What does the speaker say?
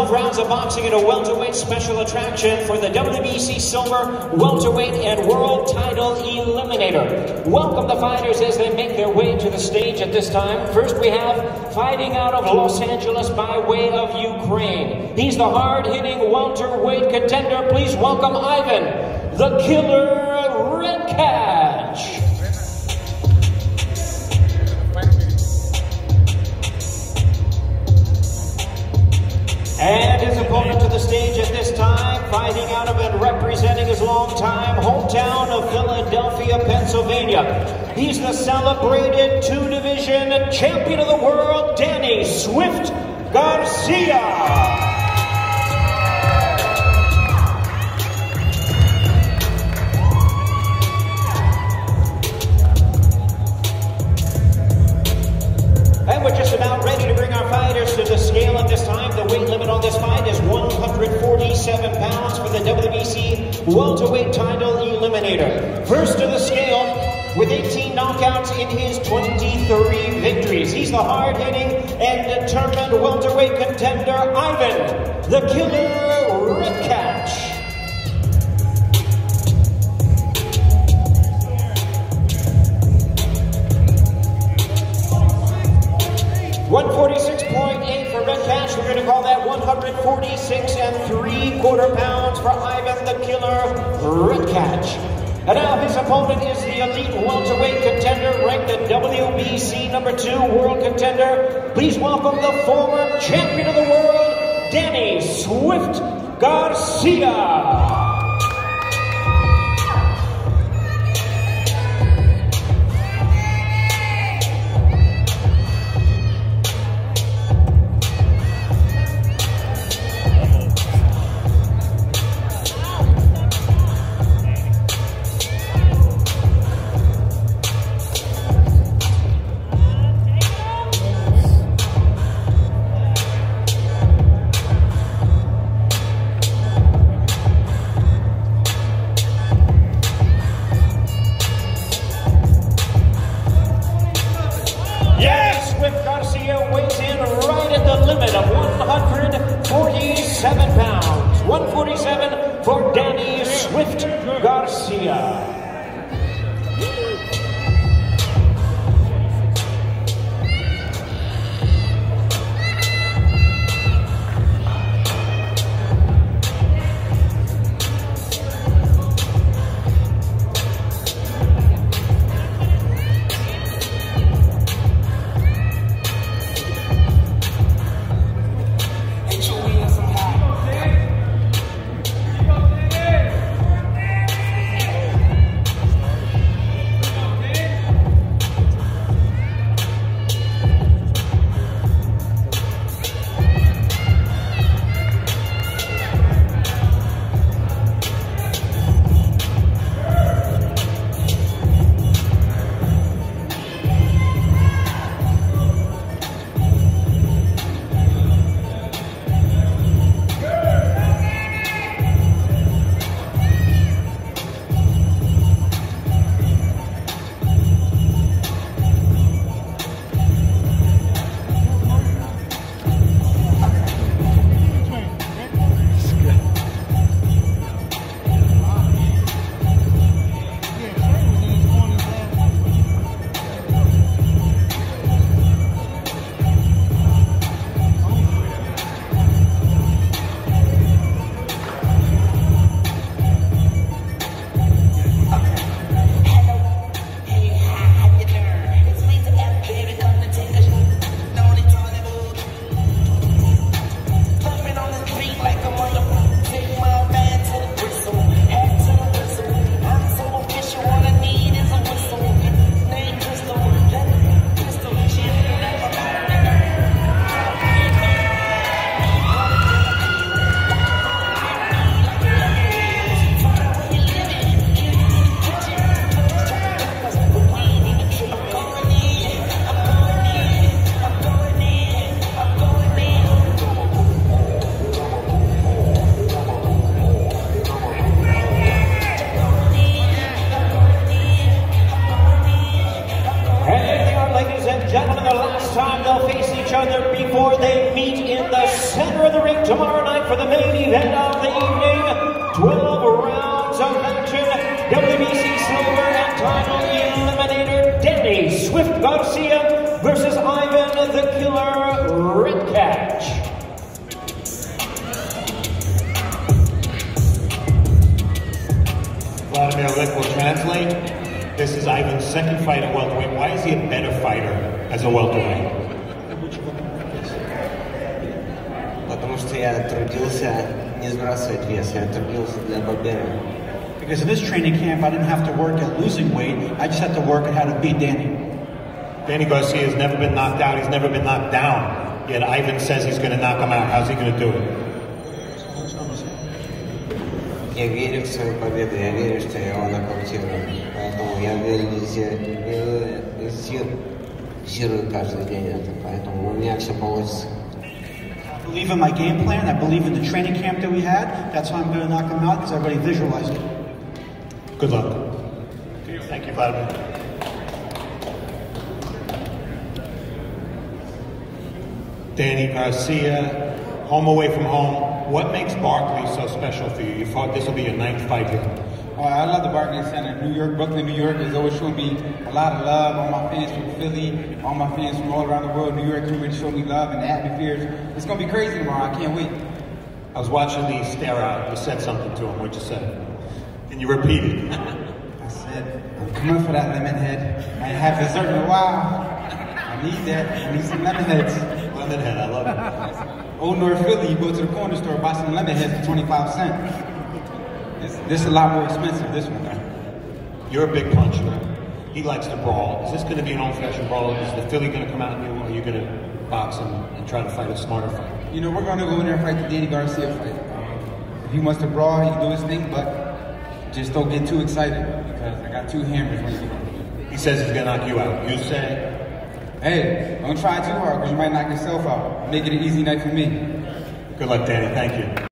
12 rounds of boxing in a welterweight special attraction for the WBC Silver Welterweight and World Title Eliminator. Welcome the fighters as they make their way to the stage at this time. First we have fighting out of Los Angeles by way of Ukraine. He's the hard-hitting welterweight contender. Please welcome Ivan, the Killer Redkach. And his opponent to the stage at this time, fighting out of and representing his longtime hometown of Philadelphia, Pennsylvania. He's the celebrated two-division champion of the world, Danny Swift Garcia. And we're just about ready to bring our fighters to the scale at this time. The weight limit on this fight is 147 pounds for the WBC Welterweight Title Eliminator. First to the scale with 18 knockouts in his 23 victories. He's the hard-hitting and determined welterweight contender, Ivan, the Killer Redkach. 146.8 for Redkach. We're going to call that 146 3/4 pounds for Ivan the Killer Redkach. And now his opponent is the elite welterweight contender, ranked at WBC #2 world contender. Please welcome the former champion of the world, Danny Swift Garcia. Swift Garcia weighs in right at the limit of 147 pounds. 147 for Danny Swift Garcia. Swift Garcia versus Ivan the Killer Redkach. Vladimir Lick will translate. This is Ivan's second fight at welterweight. Why is he a better fighter as a welterweight? Потому что я трудился не сбрасывать вес, я трудился для победы. Because in this training camp, I didn't have to work at losing weight. I just had to work at how to beat Danny. Danny Garcia has never been knocked out. He's never been knocked down. Yet Ivan says he's going to knock him out. How's he going to do it? Я верю в свою победу, я верю, что я его нокаутирую. Поэтому я визирую каждый день это. Поэтому у меня все получится. I believe in my game plan. I believe in the training camp that we had. That's why I'm going to knock him out, because I already visualized it. Good luck. Thank you, Vladimir. Danny Garcia, home away from home. What makes Barclays so special for you? You thought this will be your 9th fight here. I love the Barclays Center. New York, Brooklyn, New York is always showing me a lot of love. All my fans from Philly, all my fans from all around the world. New York really showed me love, and the atmosphere. It's going to be crazy tomorrow. I can't wait. I was watching the stare out. You said something to him. What'd you say? And you repeated. I said, I'm coming for that lemon head. I ain't had dessert in a while. I need that. I need some lemon heads. Lemon head, I love it. Old North Philly, you go to the corner store, buy some lemon heads for 25 cents. This is a lot more expensive, this one. You're a big puncher. He likes to brawl. Is this going to be an old-fashioned brawl? Is the Philly going to come out and are you going to box him and try to fight a smarter fight? You know, we're going to go in there and fight the Danny Garcia fight. If he wants to brawl, he can do his thing, but just don't get too excited because I got 2 hammers when you go. He says he's going to knock you out. You say? Hey, don't try too hard because you might knock yourself out. Make it an easy night for me. Good luck, Danny. Thank you.